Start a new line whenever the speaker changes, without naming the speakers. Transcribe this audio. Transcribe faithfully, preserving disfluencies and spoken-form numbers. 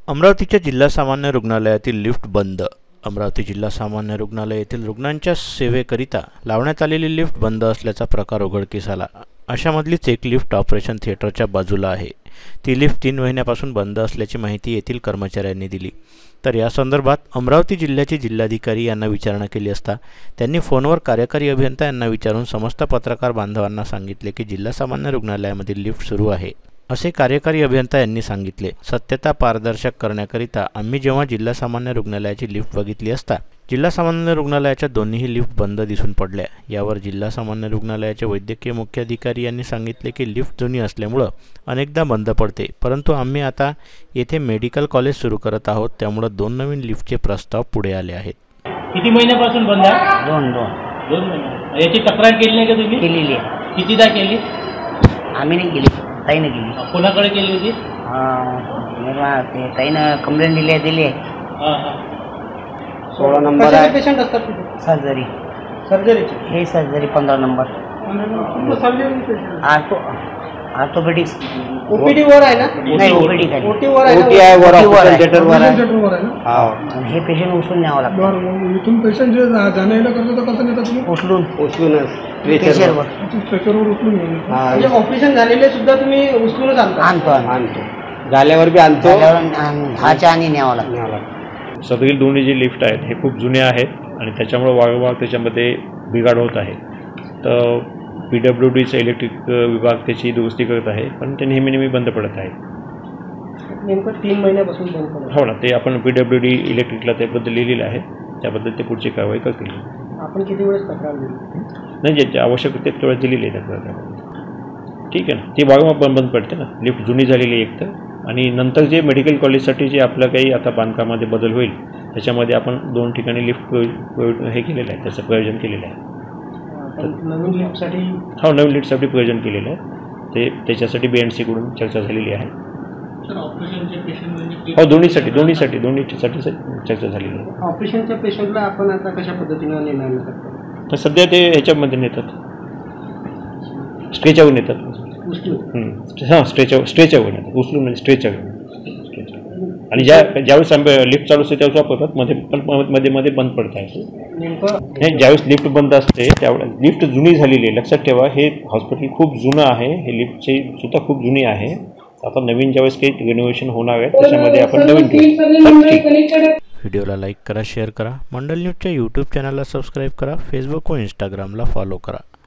अमरावतीच्या जिल्हा सामान्य रुग्णालयातील लिफ्ट बंद। अमरावती जिल्हा सामान्य रुग्णालय येथील रुग्णांच्या सेवेकरिता लावण्यात आलेली लिफ्ट बंद असल्याचा प्रकार उघडकीस आला। अशामधलीच एक लिफ्ट ऑपरेशन थिएटरच्या बाजूला आहे। ती लिफ्ट तीन महिन्यापासून बंद असल्याची माहिती येथील कर्मचाऱ्यांनी दिली। तर या संदर्भात अमरावती जिल्ह्याचे जिल्हाधिकारी यांना विचारणा केली असता त्यांनी फोनवर कार्यकारी अभियंता यांना विचारून समस्त पत्रकार बांधवांना सांगितले की जिल्हा सामान्य रुग्णालयामधील लिफ्ट सुरू आहे असे कार्यकारी अभियंता यांनी सांगितले। सत्यता पारदर्शक करण्याकरिता आम्ही जेव्हा जिल्हा सामान्य रुग्णालयाची लिफ्ट बघितली असता जिल्हा सामान्य रुग्णालयाच्या दोन्ही लिफ्ट बंद दिसून पडल्या। यावर जिल्हा सामान्य रुग्णालयाचे वैद्यकीय मुख्य अधिकारी यांनी सांगितले की लिफ्ट जुनी असल्यामुळे अनेकदा बंद पडते, परंतु आम्ही आता येथे मेडिकल कॉलेज सुरू करत आहोत, त्यामुळे दोन नवीन लिफ्टचे प्रस्ताव पुढे आले आहेत।
किती महिन्यापासून बंद आहे?
दोन दोन
दोन महिने। याची तक्रार केली नाही का तुम्ही?
केलेली आहे।
कितीदा केली?
आम्ही नाही केली, ताईने केली।
कोणाकडे केली होती?
निर्मा ते ताईनं कंप्लेंट दिली आहे दिली आहे
हां हां
सोळा नंबर आहे।
पेशंट असतात तिथे?
सर्जरी
सर्जरीचे?
हे सर्जरी पंधरा number.
Surgery
ortho orthopedics
OPD वर आहे ना?
नाही ओपीडी खाली
ओटी वर आहे।
ओटी आहे वर ऑपरेशन थिएटर वर आहे।
थिएटर वर आहे ना?
हां आणि हे पेशंट उचलून न्यावं लागतं।
बरं, इथून पेशंट जे जा- जाणं येणं करतो तर कसं नेतात तुम्ही?
उचलून
उचलूनच
स्ट्रेचरवर
स्ट्रेचरवर उचलून येईल।
म्हणजे ऑपरेशन झालेले सुद्धा तुम्ही उचलूनच आणता?
आणतो आणतो
आणतो, झाल्यावर बी आणतो,
झाल्यावर आण- दहाच्या आणि न्यावं लागतं।
न्यावं लागतं।
सदरील दोन्ही जे लिफ्ट आहेत हे खूप जुने आहेत आणि त्याच्यामुळे वारंवार त्याच्यामध्ये बिघाड होत आहे। तर पी डब्ल्यू डीचा इलेक्ट्रिक विभाग त्याची दुरुस्ती करत आहे, पण ते नेहमी नेहमी बंद पडत आहे।
नेमकं तीन महिन्यापासून बंद पडलं?
हो ना, ते आपण पी डब्ल्यू डी इलेक्ट्रिकला त्याबद्दल लिहिलेलं आहे, त्याबद्दल ते पुढची कारवाई करतील।
आपण किती वेळेस तक्रार दिली?
नाही, जे आवश्यक ते तेवढं दिलेली आहे तक्रार त्यामध्ये। ठीक आहे ना, ती वारंवार बंद बंद पडते ना, लिफ्ट जुनी झालेली एक तर, आणि नंतर जे मेडिकल कॉलेजसाठी जे आपलं काही आता बांधकामामध्ये बदल होईल त्याच्यामध्ये आपण दोन ठिकाणी लिफ्ट हे केलेलं आहे, त्याचं प्रयोजन केलेलं आहे।
नवीन लिफ्टसाठी?
हो, नवीन लिफ्टसाठी प्रयोजन केलेलं आहे, ते त्याच्यासाठी बी एन सीकडून चर्चा झालेली आहे।
ऑपरेशनचे पेशंट?
हो, दोन्हीसाठी दोन्हीसाठी दोन्हीसाठी चर्चा झालेली आहे।
ऑपरेशनच्या पेशंटला आपण आता कशा पद्धतीनं निर्णय करतो?
तर सध्या ते ह्याच्यामध्ये नेतात, स्ट्रेचरवर नेतात।
उचलून?
हां, स्ट्रेचर स्ट्रेचरवर नेतात, उचलून म्हणजे स्ट्रेचर। आणि ज्या ज्यावेळेस लिफ्ट चालू असते त्यावेळेस वापरतात, मध्ये पण मध्ये मध्ये बंद पडत आहे। नाही, ज्यावेळेस लिफ्ट बंद असते त्यावेळेस लिफ्ट जुनी झालेली आहे, लक्षात ठेवा। हे हॉस्पिटल खूप जुनं आहे, हे लिफ्टची सुद्धा खूप जुनी आहे। आता नवीन ज्यावेळेस काही रिनोव्हेशन होणार आहे त्याच्यामध्ये आपण नवीन ठेवू।
व्हिडिओला लाईक करा, शेअर करा, मंडल न्यूजच्या यूट्यूब चॅनलला सबस्क्राईब करा, फेसबुक व इंस्टाग्रामला फॉलो करा।